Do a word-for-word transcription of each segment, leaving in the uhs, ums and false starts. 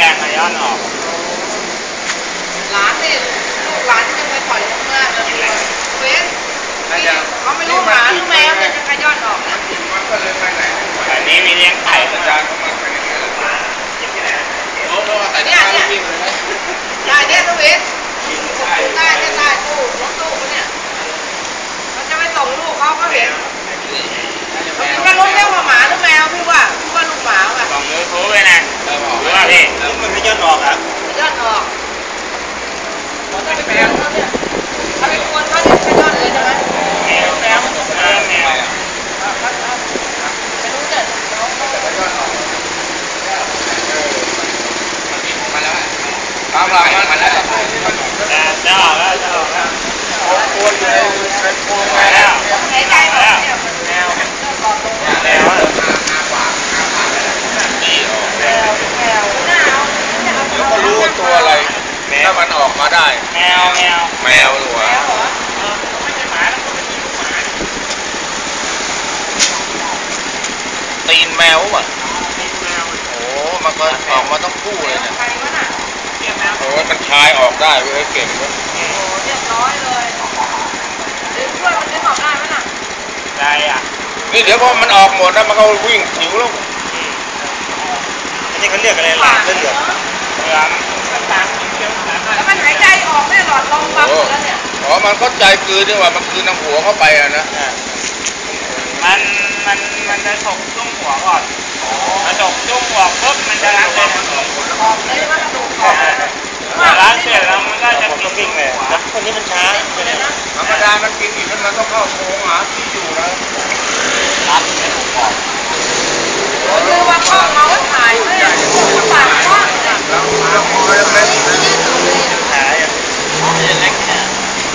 ไงขย้อนออกหลานนี่ลูกหลานที่จะไปปล่อยข้างหน้าเลยเว้นเขาไม่รู้หมาหรือแมวเนี่ยจะขย้อนออกนะอันนี้มีเลี้ยงไก่อาจารย์เนี่ยเนี่ยได้เนี่ยตัวเว้นได้ได้ได้ตู้รถตู้เนี่ยเขาจะไปส่งลูกเขาก็เห็นมันก็รู้แค่ว่าหมาหรือแมวพี่ว่าพี่ว่าลูกหมาอ่ะส่งยูทูบไปนะหรือว่าพี่มันขย้อนออกครับขย้อนออกถ้าเป็นแมวเขาเนี่ยถ้าเป็นคนเขาจะขย้อนเลยใช่ไหมแมวแมวแมวแมวไม่รู้เนี่ยเขาเขาขย้อนออกมาแล้วตามหลังมาแล้วจะออกแล้วจะออกแล้วปวดอยู่เลยเป็นปวดมาแล้วหายใจหมดเนี่ยแมวแมวแมวอาปากอาปากนี่ออกแมวแมวหน้าเอาเดี๋ยวก็รู้ว่าตัวอะไรถ้ามันออกมาได้แมวแมวแมวหรือวะไม่ใช่หมาแล้วก็ไม่ใช่ลูกหมาตีนแมวอ่ะโอ้มันก็ออกมาต้องคู่เลยเนี่ยโอ้มันคลายออกได้เว้ยเก่งเว้ยโอ้เรียบร้อยเลยดึงช่วยมันดึงออกได้ไหมน่ะได้อ่ะนี่เดี๋ยวพอมันออกหมดแล้วมันก็วิ่งหิวแล้วอันนี้เขาเรียกอะไรหลานเหลืองเหลืองต่างๆเขียวๆแล้วมันหายใจออกไม่หลอดลมบังแล้วเนี่ยอ๋อมันเข้าใจคืนนี่ว่ามันคืนน้ำหัวเข้าไปอ่ะนะมันมันมันจะฉกจุ้งหัวก่อนมาฉกจุ้งหัวปุ๊บมันจะรับเลยออกเลยว่ากระดูกออกล้างเสร็จแล้วมันก็จะกินวิ่งเลยนะคนนี้มันช้าธรรมดามันกินอีกมันต้องเข้าโค้งหาที่อยู่แล้วรับไม่ถูกออกคือว่าพ่อเขาถ่ายไม่ปากกว้างเนี่ยแล้วมาพอแล้วเป็นหายอ่ะเล็กเนี่ย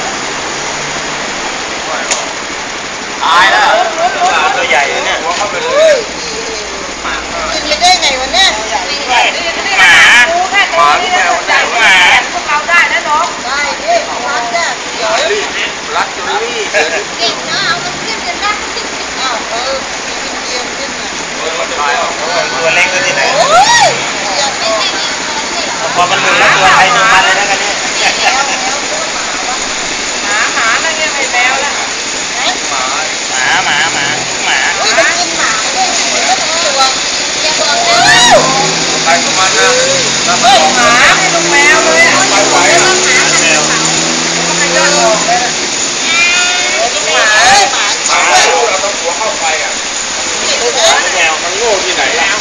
ตายแล้วตัวใหญ่เลยเนี่ยหัวเข้าไปเลยกินได้ไงวะเนี่ยหมาหมาแค่ตัวนี้นะหมาพวกเราได้นะน้องได้ดิรัดได้เดี๋ยวรัดจนรีบเก่งนะเอามันขึ้นเลยนะอ้าวเออกินเยี่ยมขึ้นนะตัวเล็กตัวที่ไหนโอ้ยอย่าไม่ให้พอมันถึงแล้วตัวใครตัวมันเลยนะกันเนี่ยหมาหมาแล้วเนี่ยไม่แมวแล้วหมาหมาหมาหมาอุ้ยมันกินหมาด้วยตัวอย่าบอกนะใครตัวมันนะเฮ้ยหมาไม่ลูกแมวเลยไปไหวอ่ะแมวมันยอดออกเลยลูกหมาหมาหมาเราต้องหัวเข้าไปอ่ะแมวมันโง่ที่ไหนล่ะ